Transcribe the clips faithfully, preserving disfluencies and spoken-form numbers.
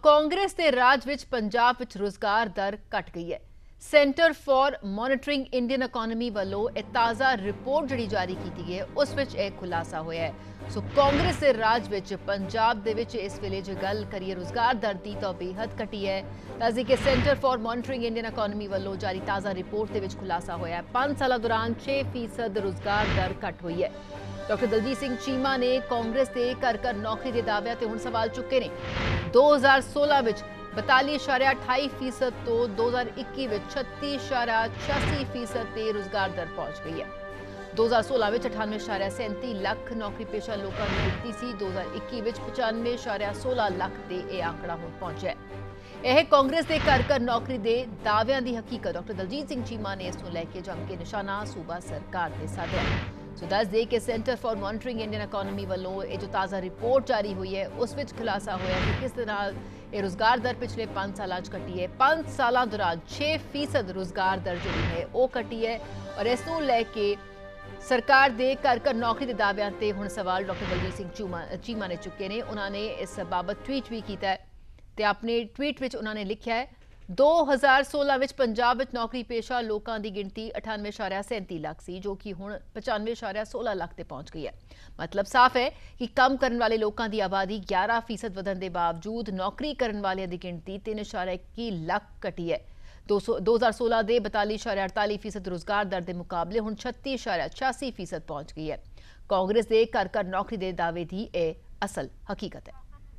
कांग्रेस के राज विच पंजाब विच रोजगार दर घट गई है। Centre for monitoring Indian economy वालों एक ताज़ा रिपोर्ट जिहड़ी जारी की गई है उस विच एक खुलासा होया है। सो कांग्रेस के राज विच पंजाब दे विच इस वेले जे गल करिए रोजगार दर दी तो बेहद घटी है। ताज़ी के centre for monitoring Indian economy वालों जारी ताज़ा रिपोर्ट दे विच खुलासा होया है। पांच साल दौरान छे फीसद रोजगार दर घट हुई है। डॉक्टर दलजीत सिंह चीमा ने कांग्रेस के घर घर नौकरी के दाव्या ते हुण सवाल चुके ने। दो हज़ार सोलह विच बताली इशारा अठाई फीसद तो दो हज़ार इक्की विच छत्ती इशारा छियासी फीसद ते रोजगार दर पहुंच गई है। दो हज़ार सोलह विच अठानवे इशारा सैंती लख नौकरी पेशा लोगों की गिनती सी। दो हज़ार इक्की विच पचानवे इशारा सोलह लख ते यह आंकड़ा हुण पहुंचा है। यह कांग्रेस के घर घर नौकरी के दाव्यां की हकीकत डॉक्टर दलजीत सिंह चीमा ने इस लैके जम के निशाना सूबा सरकार से साधा। सो दस दे के centre for monitoring Indian economy वालों ये जो ताज़ा रिपोर्ट जारी हुई है उस विच खुलासा होया कि किस तरह ये रोजगार दर पिछले पांच साल घटी है। पांच साल दौरान छे फीसद रोजगार दर जी है वह घटी है। और इस लैके सरकार के घर घर नौकरी के दाव्यां ते हुण सवाल डॉक्टर दलजीत सिंह चीमा चीमा ने चुके ने। उन्होंने इस बाबत ट्वीट भी किया है ते अपने ट्वीट विच उन्होंने लिखा है दो हज़ार सोलह विच पंजाब विच नौकरी पेशा लोगों की गिनती अठानवे इशारा सैंती लख सी जो कि हुण पचानवे इशारा सोलह लख ते पहुंच गई है। मतलब साफ है कि काम करने वाले लोगों की आबादी ग्यारह फीसद वधन के बावजूद नौकरी करने वाले की गिनती तीन इशारा इक्की लख घटी है। दो सौ दो हज़ार सोलह के बताली इशारा अड़ताली फीसद रोजगार दर के मुकाबले हुण छत्ती इशारा छियासी फीसद पहुंच गई है। कांग्रेस के घर घर नौकरी के दावे की यह असल हकीकत है।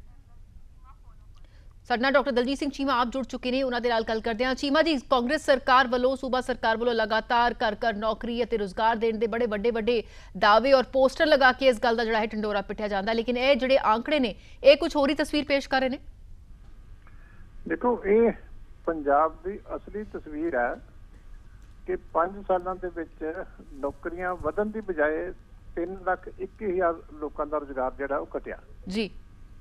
साडे डॉक्टर दलजीत सिंह चीमा आप जुड़ चुके हैं, उन्होंने नाल गल करते हैं। चीमा जी, कांग्रेस सरकार वालों सूबा सरकार वालों लगातार घर घर नौकरी और रोजगार देने के बड़े बड़े बड़े दावे और पोस्टर लगा के इस गल का जिहड़ा है ढिंडोरा पिटिया जाता, लेकिन ये जिहड़े आंकड़े ने ये कुछ होर ही तस्वीर पेश कर रहे हैं। देखो, ये पंजाब की असली तस्वीर है कि पांच सालों के विच नौकरियां वधन की बजाय तीन लख इक्की हजार लोगों का रोजगार जिहड़ा वो घटिया जी।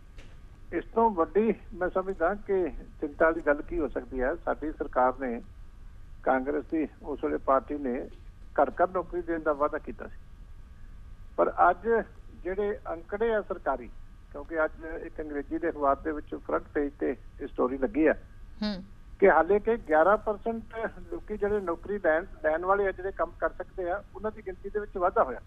इस तो वड्डी मैं समझदा कि चिंता वाली गल की हो सकती है। साडी सरकार ने कांग्रेस की उस वेले पार्टी ने घर घर नौकरी देने का वादा किया सी, पर अज जिहड़े अंकड़े आ सरकारी, क्योंकि अज एक अंग्रेजी के अखबार के विच फ्रंट पेज ते स्टोरी लगी है कि हाले कि ग्यारह परसेंट लोग जिहड़े नौकरी लैन लैन वाले जिहड़े काम कर सकते हैं उन्हां दी गिनती दे विच वाधा होया,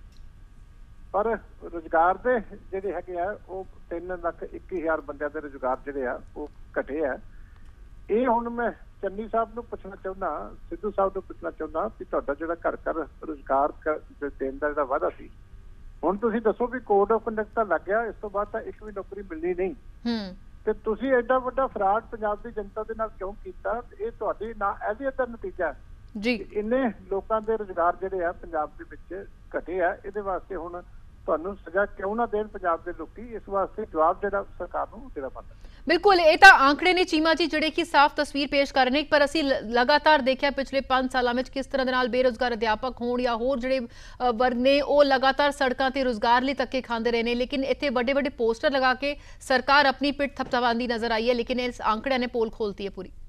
पर रोजगार के जिहड़े हैगे आ वो तीन लख इक्की हजार बंदियां दे रोजगार जिहड़े आ वो घटे आ। ये हुण मैं चन्नी साहब नूं पुछना चाहुंदा, सिद्धू साहब नूं पुछना चाहुंदा कि तुहाडा जिहड़ा घर घर रोजगार देण दा जिहड़ा वादा सी, हुण तुसीं दसो भी कोड ऑफ कंडक्ट तां लग गया, इस तो बाद तां एक भी नौकरी मिलनी नहीं ते तुसीं एडा वड्डा फ्रॉड पंजाब की जनता दे नाल क्यों कीता? ये तुहाडी ना अहलियत दा नतीजा है जी। इन्ने लोकां दे रोजगार जिहड़े आ पंजाब दे विच घटे आ, इहदे वास्ते हुण ਤੁਹਾਨੂੰ ਸਜ਼ਾ ਕਿਉਂ ਨਾ ਦੇਣ ਪੰਜਾਬ ਦੇ ਲੋਕੀ, ਇਸ ਵਾਸਤੇ ਜਵਾਬ ਜਿਹੜਾ ਸਰਕਾਰ ਨੂੰ ਦੇਣਾ ਪੈਂਦਾ। बिल्कुल, ये तो आंकड़े ने चीमा जी जिहड़े कि साफ तस्वीर पेश कर रहे हैं, पर असीं लगातार देखिया पिछले पांच सालों में किस तरह दे नाल बेरोजगार अध्यापक होण या होर जिहड़े वर्ग ने वो लगातार सड़कों ते रोजगार लई धक्के खांदे रहे ने, लेकिन इत्थे बड़े बड़े पोस्टर लगा के सरकार अपनी पिठ थपथपांदी नजर आई है, लेकिन इस आंकड़े ने पोल खोलती है पूरी।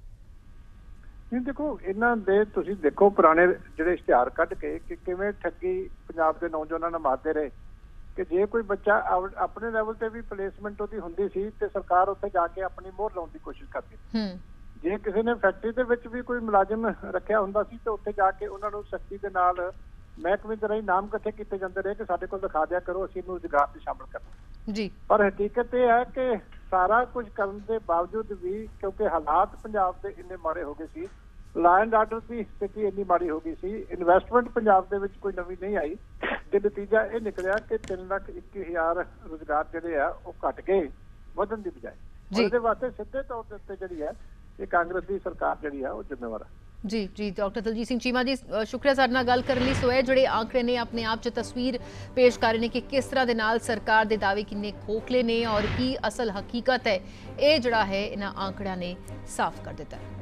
नहीं, देखो इन्हां दे तुसीं देखो पुराने जिहड़े इश्तिहार कढ के कि किवें ठगी पंजाब दे नौजवानां नाल मारदे रहे कि जे कोई बच्चा अपने लैवल ते भी प्लेसमेंट उहदी हुंदी सी ते सरकार उत्थे जाके अपनी मोहर लाउण दी कोशिश करदी। जे किसी ने फैक्ट्री दे विच भी कोई मुलाजिम रखिया हुंदा सी ते उत्थे जाके उन्हां नूं सख्ती दे नाल महकमे दे राहीं नाम इकट्ठे कीते जांदे रहे कि साडे कोल दिखा दिया करो, असीं इहनूं रोजगार च शामिल करना जी। पर हकीकत यह है कि सारा कुछ करन दे बावजूद भी क्योंकि हालात पंजाब दे इन्ने माड़े हो गए सी, ला एंड आर्डर की स्थिति इन्नी माड़ी हो गई सी, इन्वेस्टमेंट पंजाब दे विच कोई नवी नहीं आई ते नतीजा ये निकलिया कि तीन लख इक्की हजार रोजगार जिहड़े आ वो घट गए वधन दी बजाय। इहदे वास्ते सीधे तौर ते उत्ते जिहड़ी है ये कांग्रेस की सरकार जिहड़ी है वो जिम्मेवार है जी। जी डॉक्टर दलजीत सिंह चीमा जी, शुक्रिया साडे नाल गल करन लई। सो है जिहड़े आंकड़े ने अपने आप च तस्वीर पेश कर रहे हैं कि किस तरह दे नाल सरकार दे दावे किन्ने खोखले ने और की असल हकीकत है, ये जिहड़ा है इन्हां आंकड़ियां ने साफ कर दिता है।